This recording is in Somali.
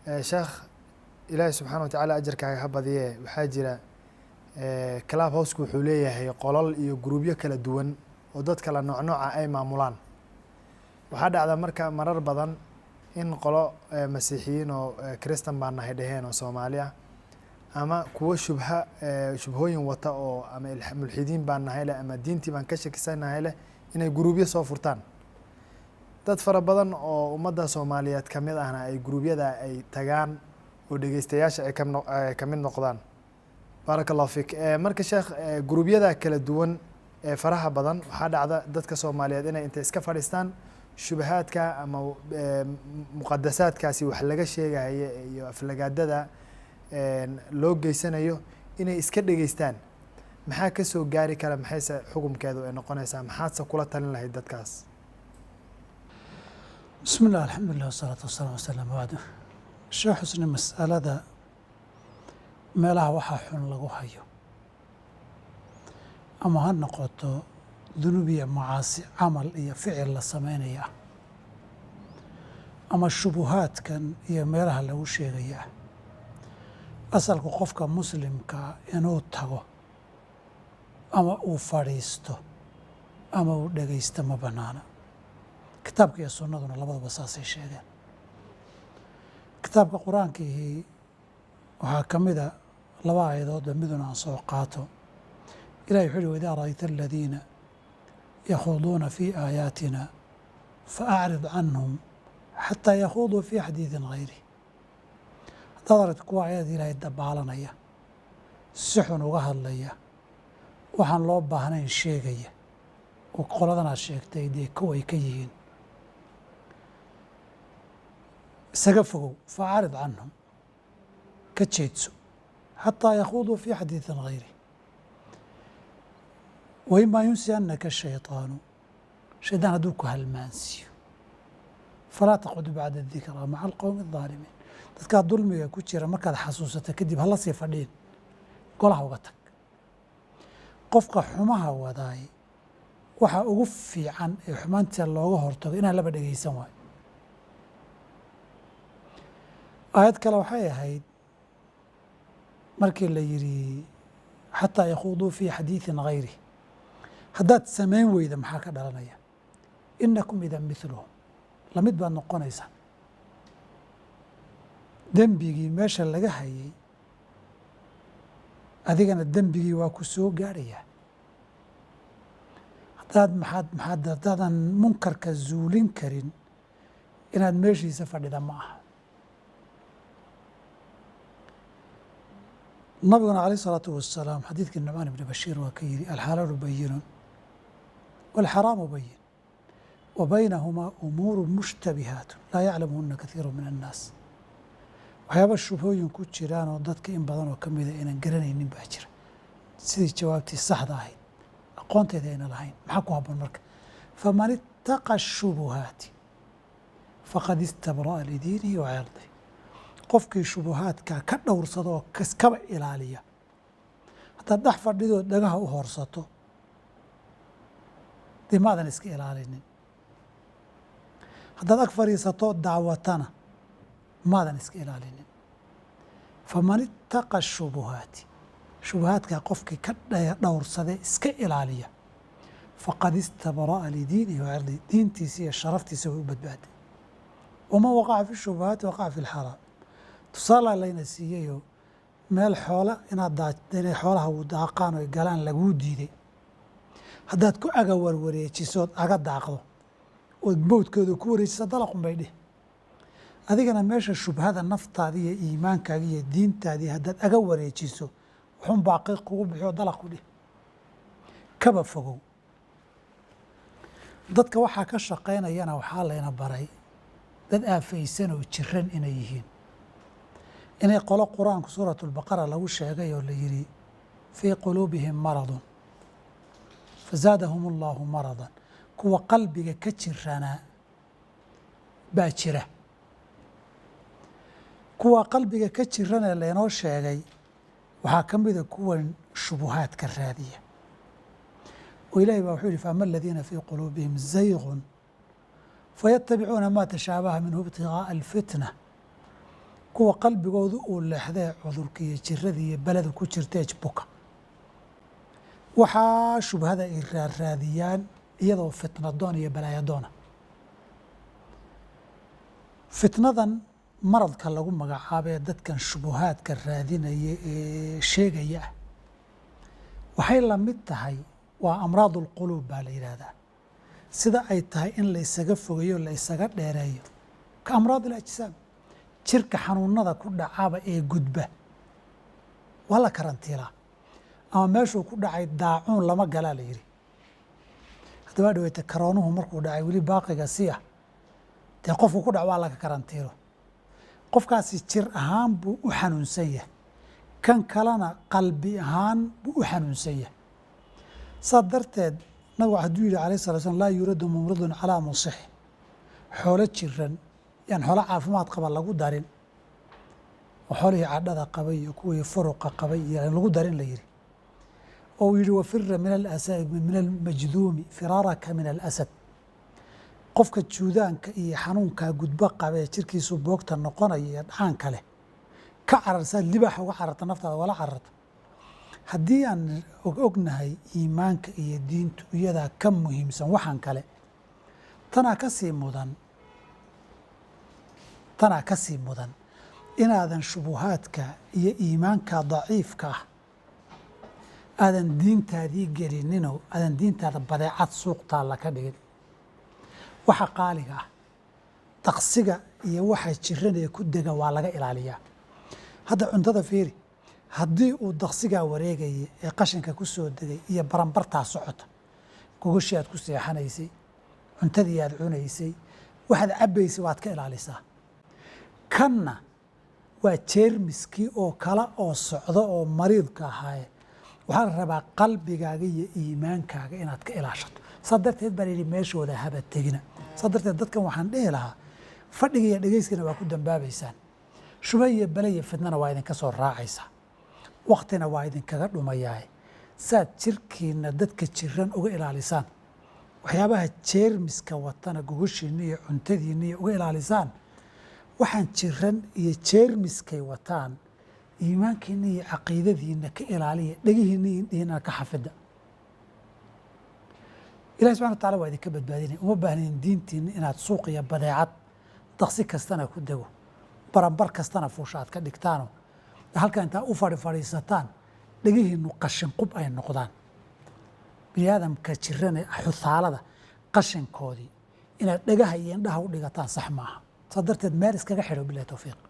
sheekh ilaahay subxaana watacaala ajarkaaga ha badiye waxaa jira club housku wuxuu leeyahay qolal iyo gruubyo kala duwan oo dad kala noocnooca ay maamulaan. waxaa dhacda marka marar badan in qolo masiixiyiin oo kristan baan nahay dheheen oo Soomaali ah ama kuwo shubhooyin wata oo ama mulxidiin baan nahay leh ama diintii baan ka shakisanahay leh inay gruubyo soo furtaan. dad fara badan oo ummadda Soomaaliyeed ka mid ahna ay gruubyada ay tagaan oo dhageystayaasha ay ka mid noqdaan. barakallahu fiik. marka sheekh gruubyada kala duwan ee faraha badan waxaa dhacda dadka Soomaaliyeed inay inta iska fadhiistaan shubahaadka ama muqadasaadkaasi wax laga sheegayo iyo aflagaadada loo geysanayo inay iska dhageystaan. maxaa ka soo gaari kara, maxayse xukunkeedu ay noqonaysaa, maxaadse kula talin lahayd dadkaas? بسم الله الحمد لله والصلاة والسلام وسلم بعد الشيخ حسن مسألة meelaha waxaa xun lagu hayo ama ha noqoto dunuub iyo macaasi camal iyo ficil la sameynaya ama shubuhaadkan iyo meelaha lagu sheegaya asalku qofka muslimka inuu tago ama uu fadhiisto ama uu dhagaysto ma banaana. kitaabka iyo sunnaduna labadaba saasay sheegeen. kitaabka qur-aankiihii waxaa ka mida laba aayadoodba miduna aan soo qaato. ilahi wuxuu yihi waidaa ra'ayta aladiina yakhuuduuna fii aayaatina faacrid canhum xataa yakhuuduu fii xadiidin gayrih. haddaad aragto kuwa aayada ilaahay dabaalanaya, si xun uga hadlaya, waxaan loo baahnayn sheegaya oo qoladan aad sheegtay dee kow ay ka yihiin, isaga fogow. faacrid canhum, ka jeedso, xataa yakhuuduu fii xadiidin gayrih. waimaa yunsiyanaka shayطaanu, shaydaan hadduu ku halmaansiiyo, falaa taqcud bacda dikraa maca alqowmi الظaalimiin. dadkaa dulmiga ku jira markaad xasuusata kadib hala sii fadhiin, golaha uga tag. qofka xumaha wadaay waxaa ugu fiican ee xumaanta looga hortago inaan laba dhegaysan waayo. aayad kale waxay ahayd markii la yidhi xataa yakhuuduu fii xadiidin gayrih. haddaad samayn weyda maxaa ka dhalanaya? inakum idan miluhum, lamid baad noqonaysaa. dembigii meesha laga hayay adigana dembigii waa ku soo gaadhayaa. haddaadan munkarka zuulin karin inaad meeshiisa fadhida ma aha. nabiguna alayh الsalaatu wasalaam xadiidkii nucmaan ibni bashiir waa ka yidhi alxalaalu bayinun wاlxaraamu bayin wa baynahumaa umuuru mushtabihaatu laa yaclamuhuna kaiiru min annaas. waxyaaba shubhooyin ku jiraan oo dadka in badan oo ka mida aynan garanaynin baa jira, sidii jawaabtii saxda ahayd aqoonteeda ayna lahayn. maxaa ku habboon marka? faman ittaqa الshubuhaati faqad istabra'a lidiinihi wa cirdihi. qofkii shubuhaadka ka dhowrsada oo kaskaba ilaaliya, haddaad dhex fadhidoo dhagaha u horsato dee maadan iska ilaalinin. haddaad ag fadhiisato dacwatana maadan iska ilaalinin. faman ittaqa الshubuhaati, shubuhaadkaa qofkii ka dhowrsade iska ilaaliya, faqad istabra'a lidiinihi wa cirdihi. diintiisa iyo sharaftiisa way u badbaaday. waman waqaca fi shubuhaati waqaca fi اlxaraam. tusaalaa layna siiyeyoo meel xoola inay xoolaha u daaqaan oo galaan laguu diiday. haddaad ku aga warwareejisood aga daaqdo ood mowdkooda ku wareejisa dalaqun bay dhih. adigana meesha shubhada naftaadii iyo iimaankaagii iyo diintaadii haddaad aga wareejiso wuxuun baaqiiq kugu bixiyo dalaqu dhih. kaba fogow. dadka waxaa ka shaqaynayana waxaa layna baray dad aafaysan oo jiran inay yihiin. inay qolo qur-aanku suuratu lbaqara lagu sheegay oo la yidhi fii quluubihim maradun fazaadahum allahu maradan. kuwa qalbiga ka jiranaa baa jira. kuwa qalbiga ka jiranee laynoo sheegay waxaa ka mida kuwan shubuhaadka raadiya. oo ilahi baa wuxuu yihi faama aladiina fii quluubihim zaygun fayatabicuuna ma tashaabaha minhu ibtigaaءa alfitna. kuwa qalbigoodu uu leexdee cudurka iyo jirada iyo beleda ku jirtee buka waxaa shubhada ay raadiyaan iyadoo fitnadoon iyo balaayadoona. fitnadan maradka lagu magacaabee dadkan shubuhaadka raadinaya ee sheegaya ah waxay la mid tahay waa amraadulquluub baa la yidhaahdaa, sida ay tahay in la ysaga fogeeyo la ysaga dheereeyo ka amraad alajsaam, jirka xanuunada ku dhacaaba ee gudba waa la karantiilaa, ama meeshuu ku dhacay daacuun lama galaa la yidhi. haddaba dhaweyta karoonuhu markuu dhacay weli baaqiga si ah dee qofku ku dhac waa laga karantiilo, qofkaasi jir ahaan buu u xanuunsan yahay, kan kalena qalbi ahaan buu u xanuunsan yahay. saas darteed nabigu hadduu yidhi alayh salatu slam laa yuuradu mumridun calaa musixi, xoolo jiran yaan xoolo caafimaad qaba lagu darin, oo xoolihii cadhada qabay iyo kuwii furuqa qabay iyo lagu darin la yidhi. oo uu yidhi wafira min almajduumi firaaraka min alasad, qofka juudaanka iyo xanuunkaa gudbo qabee jirkiisu boogta noqonaya iyo dhacaan kale ka cararsaad libaaxa uga cararta naftaada wala cararta. haddii aan ognahay iimaanka iyo diintu iyadaa ka muhiimsan waxaan kale, tanaa ka sii mudan inaadan shubuhaadka iyo iimaanka daciifka ah aadan diintaadii gelininoo aadan diintaada badeecad suuq taalla ka dhigin. waxa qaaliga ah daqsiga iyo waxa jiran ee ku dega waa laga ilaaliyaa. hadda cuntada fiiri, haddii uu daqsigaa wareegaya ee qashinka ku soo degay iyo baranbartaa socota, gogashii aad ku seexanaysay, cuntadii aad cunaysay, waxaad cabbaysay waad ka ilaalisaa. kanna waa jeermiskii oo kale oo socdo oo mariidka ahaaye waxaa la rabaa qalbigaaga iyo iimaankaaga inaad ka ilaashato. saa darteed baa layidhi meeshooda haba tegina. saa darteed dadkan waxaan dhihi lahaa fadhiga iyo dhegayskana waa ku dambaabaysaan, shubha iyo bale iyo fitnana waa idinka soo raacaysaa, waktina waa idinkaga dhumayaaye saad jirkiina dadka jiran uga ilaalisaan, waxyaabaha jeermiska watana gogoshiina iyo cuntadiina iyo uga ilaalisaan, waxaan jiran iyo jeermiskay wataan iimaankiina iyo caqiidadiina ka ilaaliya, dhegihiina iyo indhihiina ka xafida. ilahi subxana wa tacala waa idinka badbaadinaya. uma baahnayn diintiina inaad suuq iyo badeecad daqsi kastana ku dego, baranbar kastana fuusha aad ka dhigtaano halka intaa u fadhiisataan dhegihiinu qashin qub ay noqdaan. bini aadamka jirane xusaalada qashinkoodii inaad dhegaha iyo indhaha u dhigataan sax maaha. saa darteed meel iskaga xidho bilahi towfiiq.